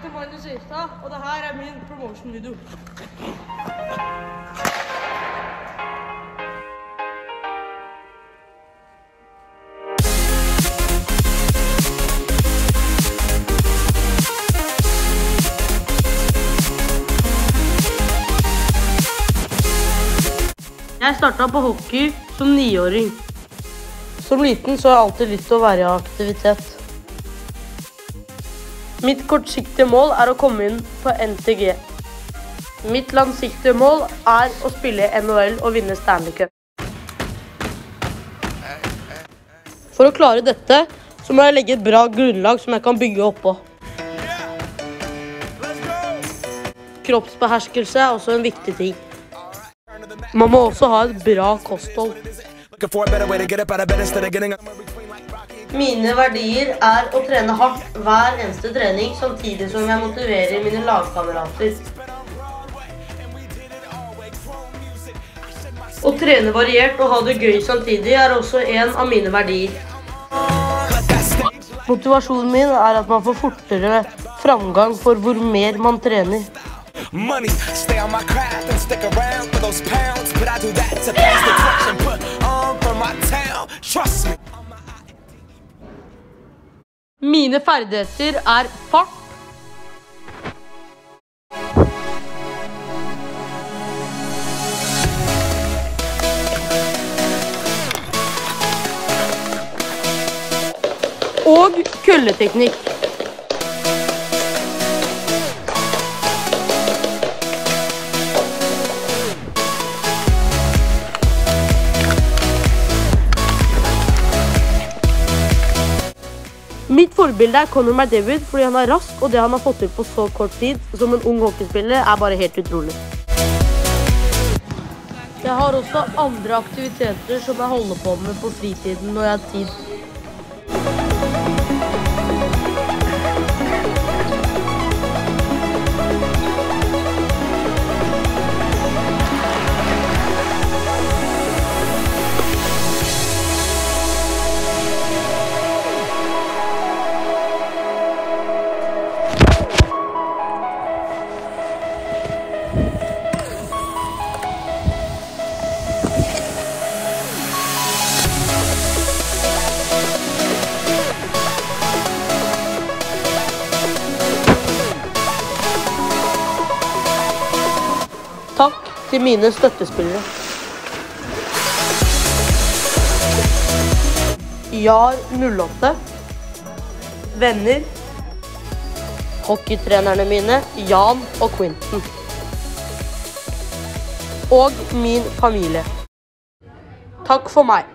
heter Magnus Øystad, og det her er min promotion-video. Jeg startet på hockey som 9-åring. Som liten så har jeg alltid lyst til å være i aktivitet. Mitt kortsiktige mål er å komme inn på NTG. Mitt langsiktige mål er å spille i NHL og vinne Stanley Cup. For å klare dette så må jeg legge et bra grunnlag som jeg kan bygge oppå. Kroppsbeherskelse er også en viktig ting. Man må også ha et bra kosthold. Mine verdier er å trene hardt hver eneste trening, samtidig som jeg motiverer mine lagkamerater. Å trene variert og ha det gøy samtidig er også en av mine verdier. Motivasjonen min er at man får fortere framgang for hvor mer man trener. Money, stay on my craft and stick around for those pounds. But I do that to pass the torch and put on for my town. Trust me. Mine ferdigheter er fart. Og kølleteknikk. Mitt forbilde er Connor McDavid fordi han er rask, og det han har fått til på så kort tid som en ung hockeyspiller er bare helt utrolig. Jeg har også andre aktiviteter som jeg holder på med på fritiden når jeg har tid. Takk til mine støttespillere. Jar 08, venner, hockeytrenerne mine, Jan og Quinton. Og min familie. Takk for meg.